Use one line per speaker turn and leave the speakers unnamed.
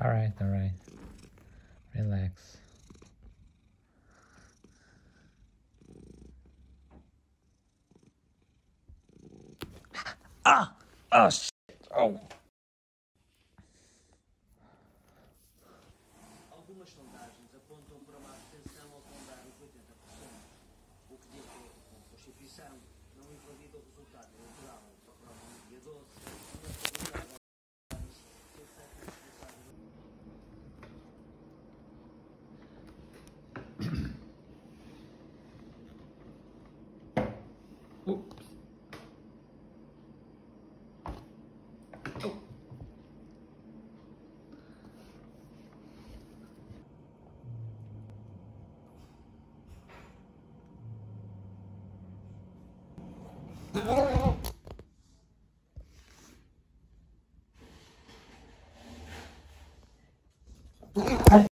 Alright, alright. Relax. Ah! Oh, shit! Oh!
Algumas sondagens apontam para uma abstenção ao rondar os 80%, o que, de acordo com a Constituição, não invalida o resultado eleitoral. Só prova no dia 12, uma estabilidade
Oops. Oh.